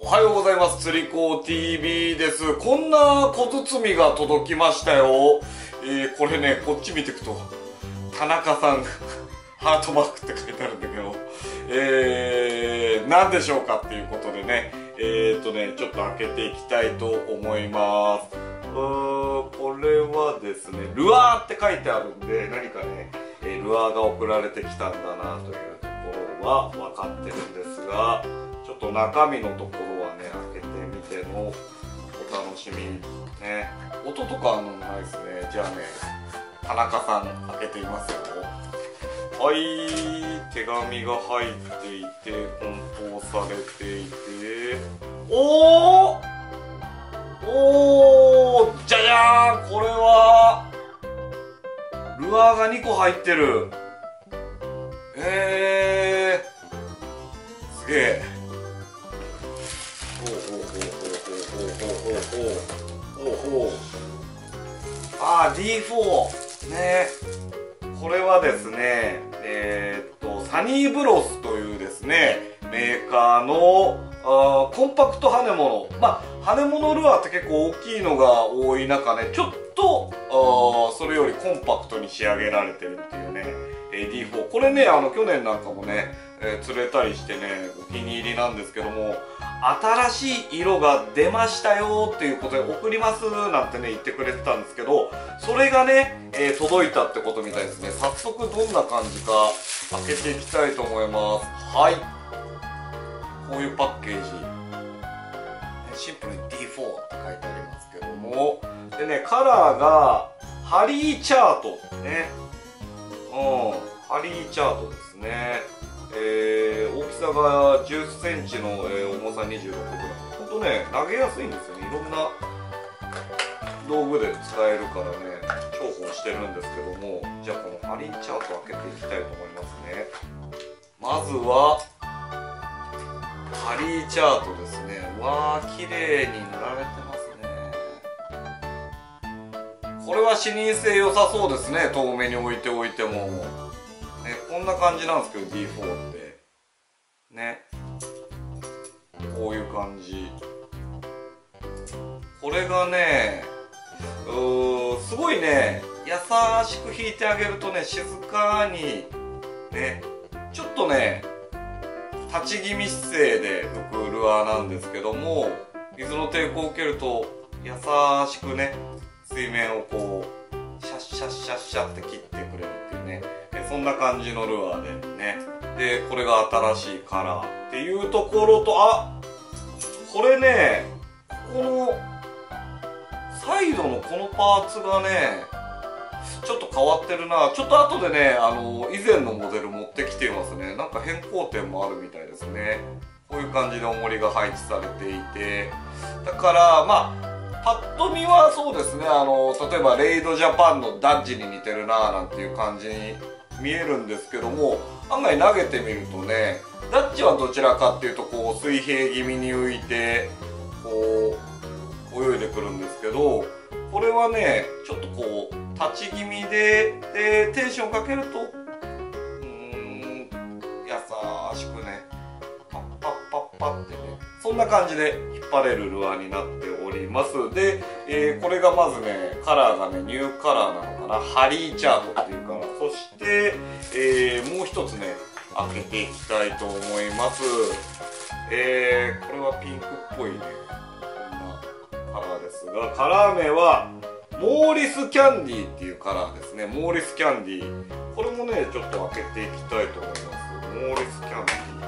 おはようございます。つりこ TV です。こんな小包が届きましたよ。これね、こっち見ていくと、田中さん、ハートマークって書いてあるんだけど、何でしょうかっていうことでね、ちょっと開けていきたいと思います。これはですね、ルアーって書いてあるんで、何かね、ルアーが送られてきたんだなというところは分かってるんですが、ちょっと中身のところはね、開けてみてのお楽しみね。音とかないですね。じゃあね、田中さん開けていますよ。はい、手紙が入っていて梱包されていて、おーじゃじゃーん、これはルアーが2個入ってる。すげえ。あー D4 ね。これはですね、サニーブロスというですねメーカーのコンパクト羽物。羽物ルアーって結構大きいのが多い中ね、ちょっとそれよりコンパクトに仕上げられてるっていうね、D4。これね、去年なんかもね、釣れたりしてね、お気に入りなんですけども、新しい色が出ましたよっていうことで送りますなんてね言ってくれてたんですけど、それがね、届いたってことみたいですね。早速どんな感じか開けていきたいと思います。はい、こういうパッケージ、シンプルに D4 って書いてありますけども、でね、カラーがハリーチャートね、ハリーチャートですね。大きさが10センチの、重さ 26g。ほんとね、投げやすいんですよね。いろんな道具で使えるからね、重宝してるんですけども、じゃあこのハリーチャートを開けていきたいと思いますね。まずはハリーチャートですね。わー、綺麗に塗られてますね。これは視認性良さそうですね。遠目に置いておいてもね、こんな感じなんですけど D4 ってね、こういう感じ。これがね、すごいね、優しく引いてあげるとね、静かにね、ちょっとね立ち気味姿勢で浮くルアーなんですけども、水の抵抗を受けると優しくね、水面をこうシャッシャッシャッシャッって切ってくれるっていうね、そんな感じのルアーでね。で、これが新しいカラーっていうところと、これね、このサイドのこのパーツがね、ちょっと変わってるな。ちょっと後でね、以前のモデル持ってきていますね。なんか変更点もあるみたいですね。こういう感じで重りが配置されていて、だからパッと見はそうですね、例えばレイドジャパンのダッジに似てるななんていう感じに見えるんですけども、案外投げてみるとね、ダッジはどちらかっていうとこう水平気味に浮いてこう泳いでくるんですけど、これはねちょっとこう立ち気味でテンションをかけると優しくね、パッパッパッパッってね、そんな感じで引っ張れるルアーになっております。で、これがまずね、カラーがねニューカラーなのかな、ハリーチャートっていうカラー。そして、もう一つね開けていきたいと思います。これはピンクっぽいね、こんなカラーですが、カラー名はモーリスキャンディーっていうカラーですね。モーリスキャンディー、これもねちょっと開けていきたいと思います。モーリスキャンディー、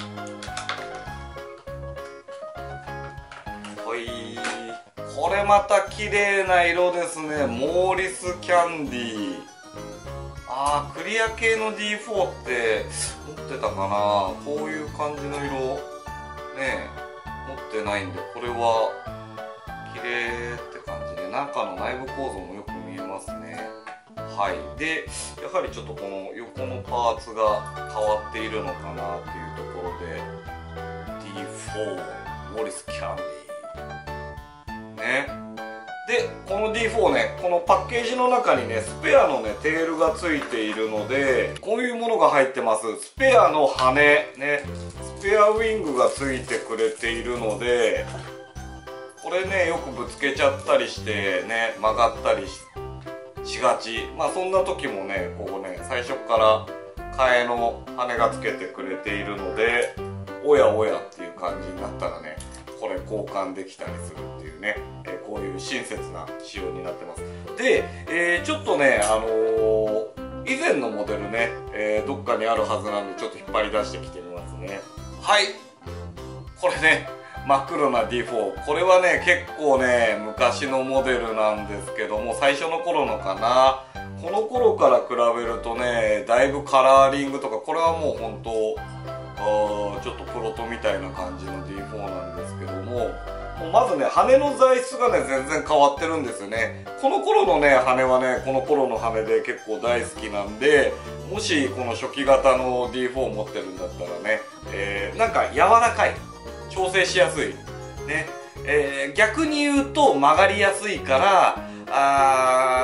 これまた綺麗な色ですね。モーリスキャンディー。クリア系の D4 って持ってたかな。こういう感じの色ね持ってないんで、これは綺麗って感じで、中の内部構造もよく見えますね。はい。で、やはりちょっとこの横のパーツが変わっているのかなっていうところで、 D4 モーリスキャンディーね。で、 でこの D4 ね、このパッケージの中にねスペアのねテールがついているので、こういうものが入ってます。スペアの羽ね、スペアウィングがついてくれているので、これねよくぶつけちゃったりしてね曲がったりしがち。まあそんな時もねこうね最初から替えの羽がつけてくれているので、おやおやっていう感じになったらねこれ交換できたりするっていうね、こういう親切な仕様になってます。で、ちょっとね以前のモデルね、どっかにあるはずなんでちょっと引っ張り出してきてみますね。はい、これね真っ黒な D4、これはね結構ね昔のモデルなんですけども、最初の頃のかな。この頃から比べるとねだいぶカラーリングとか、これはもう本当ちょっとプロトみたいな感じの D4 なんですけども、まずね羽の材質がね全然変わってるんですよね。この頃のね羽はねこの頃の羽で結構大好きなんで、もしこの初期型の D4 を持ってるんだったらね、なんか柔らかい、調整しやすいね、逆に言うと曲がりやすいから、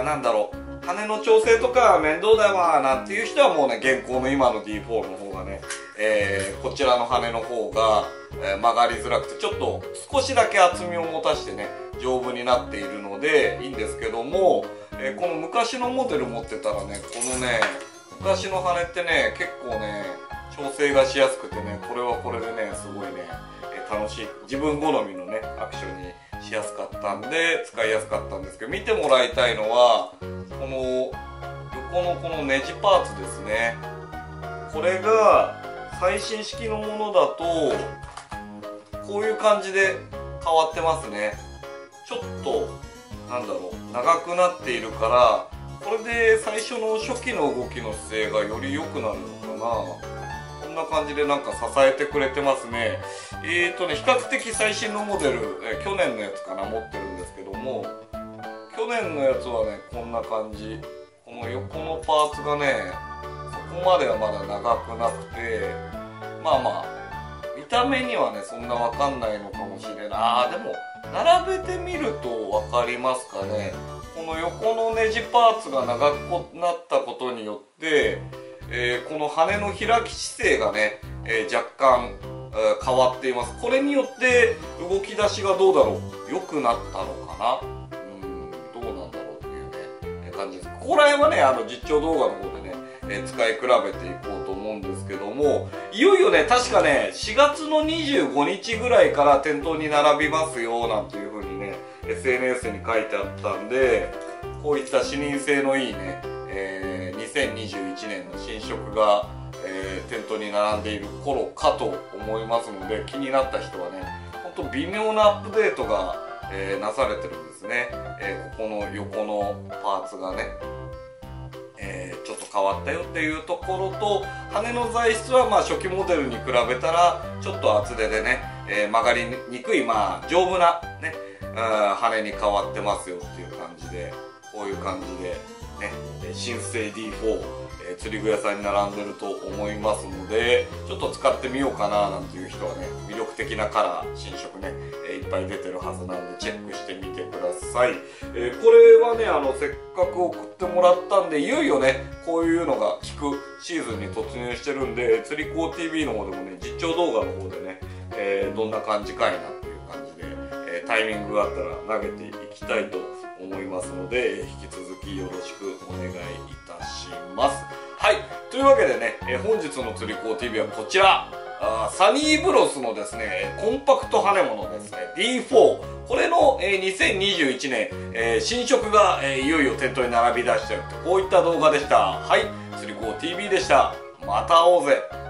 なんだろう、羽の調整とか面倒だわなんていう人はもうね現行の今の D4 の方がね、こちらの羽の方が、曲がりづらくてちょっと少しだけ厚みを持たしてね丈夫になっているのでいいんですけども、この昔のモデル持ってたらね、このね昔の羽ってね結構ね調整がしやすくてね、これはこれでねすごいね楽しい、自分好みのねアクションにしやすかったんで使いやすかったんですけど、見てもらいたいのはこの横のこのネジパーツですね。これが最新式のものだとこういう感じで変わってますね。ちょっとなんだろう、長くなっているから、これで最初の初期の動きの姿勢がより良くなるのかな。こんな感じでなんか支えてくれてますね。比較的最新のモデル、去年のやつかな持ってるんですけども、去年のやつはねこんな感じ。この横のパーツがねそこまではまだ長くなくて、まあまあ見た目にはねそんなわかんないのかもしれない。でも並べてみると分かりますかね。この横のネジパーツが長くなったことによって、この羽の開き姿勢がね、若干、変わっています。これによって動き出しがどうだろう、良くなったのかな、どうなんだろうっていうね感じです。ここら辺はね実況動画の方でね、使い比べていこうと思うんですけども、いよいよね確かね4月の25日ぐらいから店頭に並びますよなんていう風にね SNS に書いてあったんで、こういった視認性のいいね、2021年の新色が、店頭に並んでいる頃かと思いますので、気になった人はねほんと微妙なアップデートが、なされてるんですね。ここの横のパーツがねちょっと変わったよっていうところと、羽の材質はまあ初期モデルに比べたらちょっと厚手でね、曲がりにくい、まあ丈夫なね羽に変わってますよっていう感じで、こういう感じでね新生 D4、釣り具屋さんに並んでると思いますので、ちょっと使ってみようかななんていう人はね、魅力的なカラー新色ね、いっぱい出てるはずなんでチェックしてみてください。これはねせっかく送ってもらったんで、いよいよねこういうのが効くシーズンに突入してるんで、釣り子 TV の方でもね実況動画の方でね、どんな感じかいなっていう感じで、タイミングがあったら投げていきたいと思いますので、引き続きよろしくお願いいたします。はい、というわけでね、本日の釣り子 TV はこちら、サニーブロスのですねコンパクト羽物ですね D4、 これの、2021年、新色が、いよいよ店頭に並び出してると、こういった動画でした。はい、釣り子 TV でした。また会おうぜ。